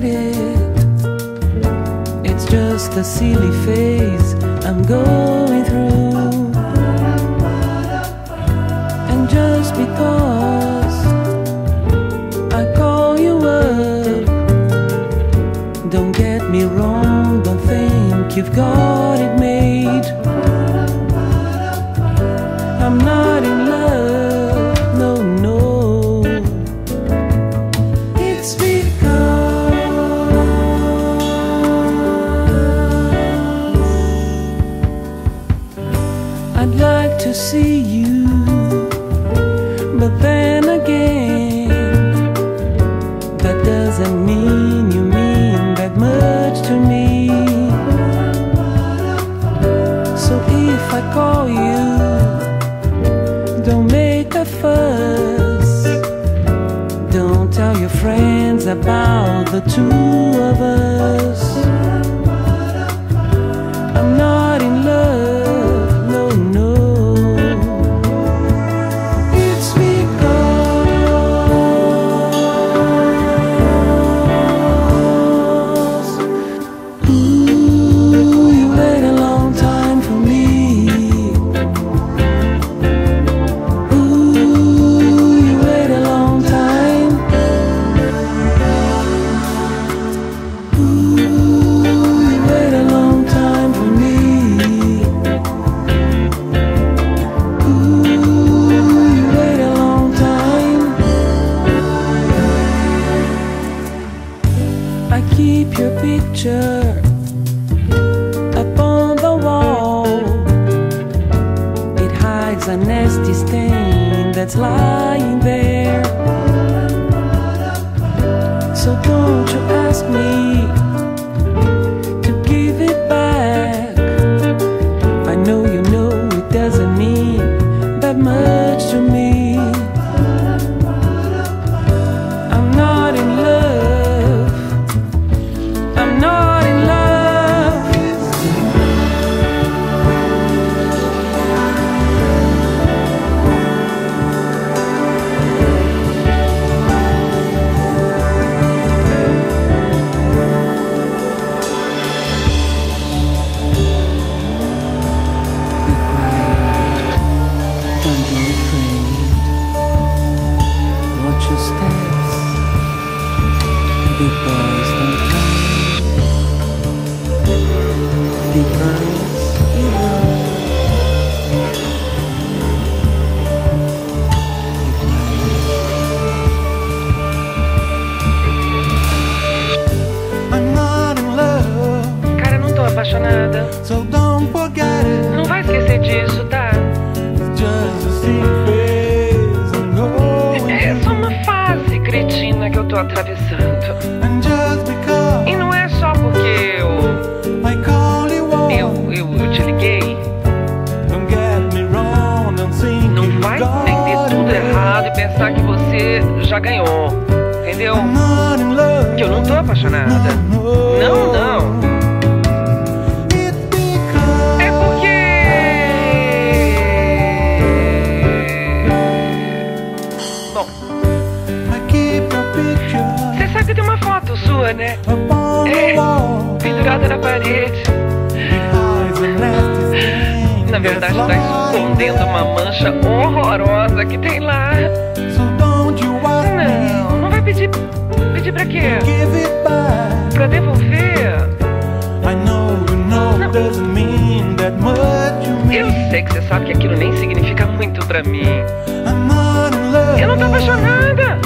forget it. It's just a silly phase I'm going through. And just because I call you up, don't get me wrong, don't think you've got it made. I'm not in love, no, no. It's because I'd like to see you, but then again, that doesn't mean you mean that much to me. So if I call you, don't make a fuss. Don't tell your friends about the two of us. I'm not in love, no, no. It's because ooh, you wait a long time for me. I keep your picture up on the wall. It hides a nasty stain that's lying there. So don't you ask me to give it back. I know you know it doesn't mean that much to me. I'm not in love, I'm not in love. Be quiet, don't be afraid. Watch your steps. Big boys don't cry. Big girls, you run. I'm not in love. Cara, não tô apaixonada. So don't forget it. Não vai esquecer disso, tá? It's just a silly phase I'm going É só uma fase cretina que eu tô atravessando. and just because E não é só porque I call you up, eu te liguei. don't get me wrong, don't think Não you vai got entender tudo it. errado e pensar que você já ganhou. Entendeu? I'm not in love, Que eu não tô apaixonada. Não, não. It's because É porque... Bom, I keep your picture você sabe que tem uma foto sua, né? up on the É, wall. pendurada na parede. It hides a nasty stain Na verdade, that's tá lying escondendo uma mancha horrorosa que tem lá. there. So don't you ask me Não vai pedir pra quê? to give it back. Pra devolver? I know you know Não. doesn't mean that much to me. Eu sei que você sabe que aquilo nem significa muito pra mim. I'm not in love. Eu não tô apaixonada.